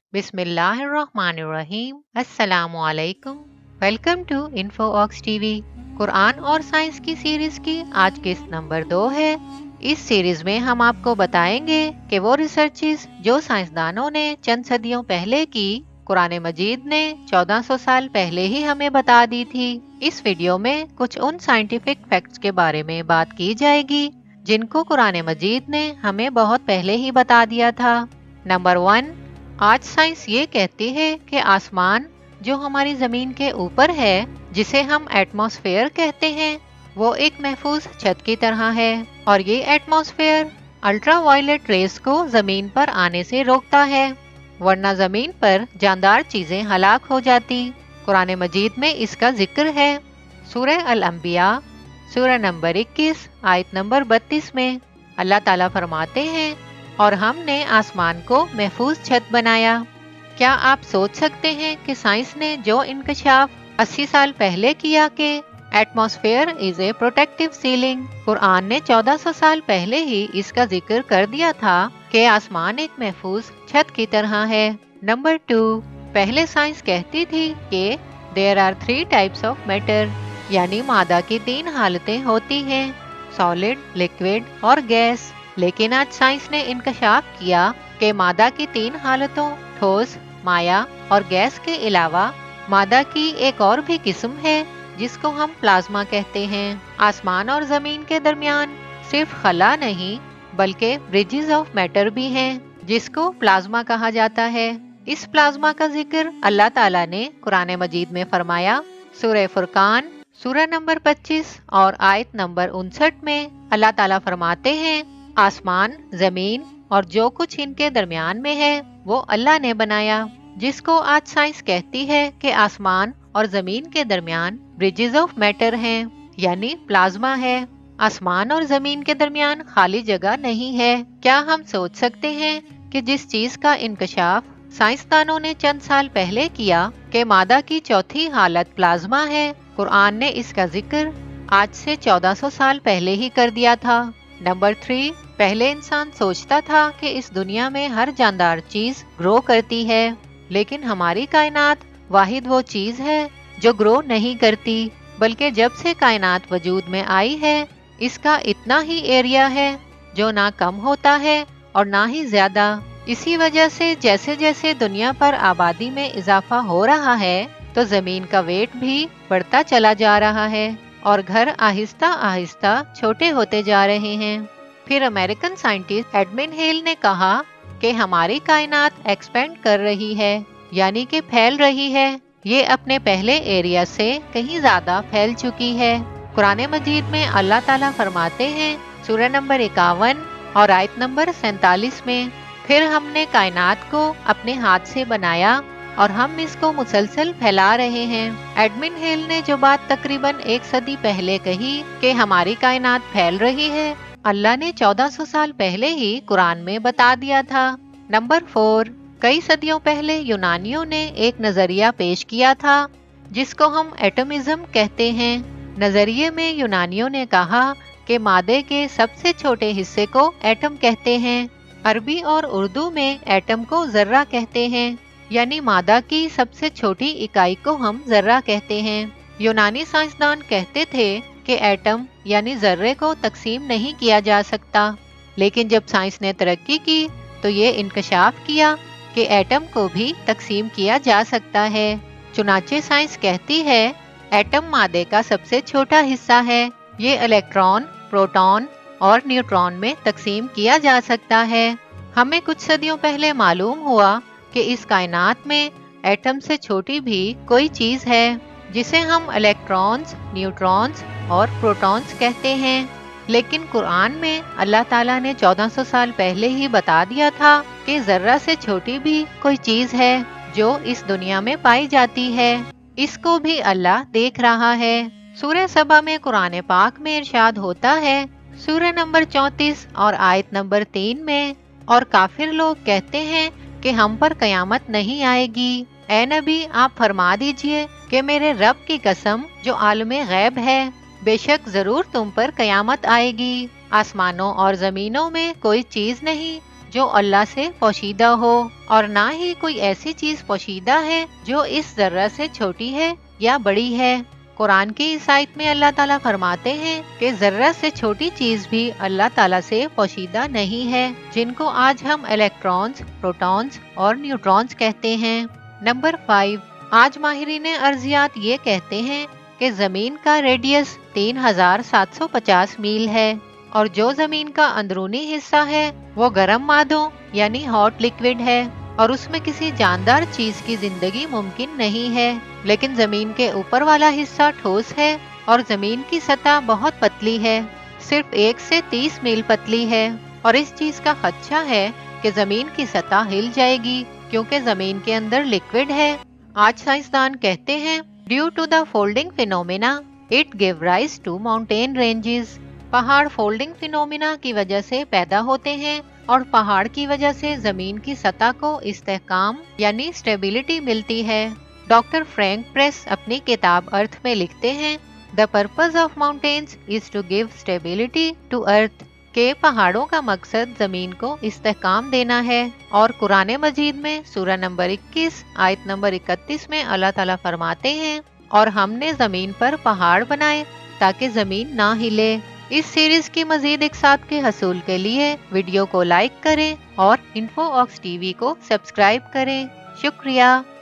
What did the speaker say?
बिस्मिल्लाहिर्रहमानिर्रहीम। अस्सलामुअलैकुम। Welcome to Infoox TV. कुरान और साइंस की सीरीज की आज किस्त नंबर 2 है। इस सीरीज में हम आपको बताएंगे कि वो रिसर्चेस जो साइंसदानों ने चंद सदियों पहले की, कुरान मजीद ने 1400 साल पहले ही हमें बता दी थी। इस वीडियो में कुछ उन साइंटिफिक फैक्ट्स के बारे में बात की जाएगी जिनको कुरान मजीद ने हमें बहुत पहले ही बता दिया था। नंबर 1, आज साइंस ये कहती है कि आसमान जो हमारी जमीन के ऊपर है, जिसे हम एटमॉस्फेयर कहते हैं, वो एक महफूज छत की तरह है और ये एटमॉस्फेयर अल्ट्रावायलेट रेस को जमीन पर आने से रोकता है, वरना जमीन पर जानदार चीजें हलाक हो जाती। कुरान मजीद में इसका जिक्र है। सूरह अल अंबिया सूरह नंबर 21 आयत नंबर 32 में अल्लाह ताला फरमाते हैं, और हमने आसमान को महफूज छत बनाया। क्या आप सोच सकते हैं कि साइंस ने जो इंकशाफ 80 साल पहले किया कि atmosphere is a protective ceiling, कुरान ने 1400 साल पहले ही इसका जिक्र कर दिया था कि आसमान एक महफूज छत की तरह है। नंबर 2, पहले साइंस कहती थी कि there are 3 types of matter, यानी मादा की 3 हालतें होती हैं, सॉलिड, लिक्विड और गैस। लेकिन आज साइंस ने इंकशाफ किया कि मादा की 3 हालतों ठोस, माया और गैस के अलावा मादा की एक और भी किस्म है जिसको हम प्लाज्मा कहते हैं। आसमान और जमीन के दरमियान सिर्फ खला नहीं बल्कि ब्रिजेस ऑफ मैटर भी हैं जिसको प्लाज्मा कहा जाता है। इस प्लाज्मा का जिक्र अल्लाह ताला ने कुरान मजीद में फरमाया। सूरह फुरकान सूरह नंबर 25 और आयत नंबर 59 में अल्लाह ताला फरमाते हैं, आसमान, जमीन और जो कुछ इनके दरमियान में है वो अल्लाह ने बनाया। जिसको आज साइंस कहती है कि आसमान और जमीन के दरमियान ब्रिजेस ऑफ मैटर हैं, यानी प्लाज्मा है। आसमान और जमीन के दरमियान खाली जगह नहीं है। क्या हम सोच सकते हैं कि जिस चीज का इंकशाफ साइंसदानों ने चंद साल पहले किया कि मादा की चौथी हालत प्लाज्मा है, कुरान ने इसका जिक्र आज से 1400 साल पहले ही कर दिया था। नंबर 3, पहले इंसान सोचता था कि इस दुनिया में हर जानदार चीज ग्रो करती है, लेकिन हमारी कायनात वाहिद वो चीज है जो ग्रो नहीं करती, बल्कि जब से कायनात वजूद में आई है इसका इतना ही एरिया है जो ना कम होता है और ना ही ज्यादा। इसी वजह से जैसे जैसे दुनिया पर आबादी में इजाफा हो रहा है तो जमीन का वेट भी बढ़ता चला जा रहा है और घर आहिस्ता आहिस्ता छोटे होते जा रहे हैं। फिर अमेरिकन साइंटिस्ट एडमिन हेल ने कहा कि हमारी कायनात एक्सपेंड कर रही है, यानी कि फैल रही है। ये अपने पहले एरिया से कहीं ज्यादा फैल चुकी है। कुरान मजीद में अल्लाह ताला फरमाते हैं, सूरह नंबर 51 और आयत नंबर 47 में, फिर हमने कायनात को अपने हाथ से बनाया और हम इसको मुसलसल फैला रहे हैं। एडमिन हेल ने जो बात तकरीबन 1 सदी पहले कही कि हमारी कायनात फैल रही है, अल्लाह ने 1400 साल पहले ही कुरान में बता दिया था। नंबर 4, कई सदियों पहले यूनानियों ने एक नजरिया पेश किया था जिसको हम एटमिज्म कहते हैं। नजरिए में यूनानियों ने कहा कि मादे के सबसे छोटे हिस्से को एटम कहते हैं। अरबी और उर्दू में एटम को जर्रा कहते हैं, यानी मादा की सबसे छोटी इकाई को हम जर्रा कहते हैं। यूनानी साइंसदान कहते थे कि एटम यानी जर्रे को तकसीम नहीं किया जा सकता, लेकिन जब साइंस ने तरक्की की तो ये इंकशाफ किया कि एटम को भी तकसीम किया जा सकता है। चुनाचे साइंस कहती है एटम मादे का सबसे छोटा हिस्सा है। ये इलेक्ट्रॉन, प्रोटॉन और न्यूट्रॉन में तकसीम किया जा सकता है। हमें कुछ सदियों पहले मालूम हुआ कि इस कायनात में एटम से छोटी भी कोई चीज है जिसे हम इलेक्ट्रॉन्स, न्यूट्रॉन्स और प्रोटॉन्स कहते हैं। लेकिन कुरान में अल्लाह ताला ने 1400 साल पहले ही बता दिया था कि जर्रा से छोटी भी कोई चीज है जो इस दुनिया में पाई जाती है। इसको भी अल्लाह देख रहा है। सूरह सबा में कुरान पाक में इरशाद होता है, सूरह नंबर 34 और आयत नंबर 3 में, और काफिर लोग कहते हैं कि हम पर कयामत नहीं आएगी। ए नबी, आप फरमा दीजिए कि मेरे रब की कसम जो आलमे गैब है, बेशक जरूर तुम पर कयामत आएगी। आसमानों और जमीनों में कोई चीज नहीं जो अल्लाह से पोशीदा हो, और ना ही कोई ऐसी चीज पोशीदा है जो इस जर्रा से छोटी है या बड़ी है। कुरान की इस आयत में अल्लाह ताला फरमाते हैं कि जर्रा से छोटी चीज भी अल्लाह ताला से पोशीदा नहीं है, जिनको आज हम इलेक्ट्रॉन्स, प्रोटॉन्स और न्यूट्रॉन्स कहते हैं। नंबर 5, आज माहिरीन अर्जियात ये कहते हैं कि जमीन का रेडियस 3750 मील है, और जो जमीन का अंदरूनी हिस्सा है वो गर्म मादों यानी हॉट लिक्विड है, और उसमें किसी जानदार चीज की जिंदगी मुमकिन नहीं है। लेकिन जमीन के ऊपर वाला हिस्सा ठोस है और जमीन की सतह बहुत पतली है, सिर्फ 1 से 30 मील पतली है, और इस चीज का खदशा है कि जमीन की सतह हिल जाएगी क्योंकि जमीन के अंदर लिक्विड है। आज साइंसदान कहते हैं due to the folding phenomena it give rise to mountain ranges. पहाड़ फोल्डिंग फिनोमिना की वजह से पैदा होते हैं, और पहाड़ की वजह से जमीन की सतह को इस्तेहकाम यानी स्टेबिलिटी मिलती है। डॉक्टर फ्रैंक प्रेस अपनी किताब अर्थ में लिखते हैं, the purpose of mountains is to give stability to earth, के पहाड़ों का मकसद जमीन को इस्तेहकाम देना है। और कुरान मजीद में सूरह नंबर 21 आयत नंबर 31 में अल्लाह ताला फरमाते हैं, और हमने जमीन पर पहाड़ बनाए ताकि जमीन ना हिले। इस सीरीज की मजीद इकसात के हसूल के लिए वीडियो को लाइक करें और इन्फो ऑक्स टीवी को सब्सक्राइब करें। शुक्रिया।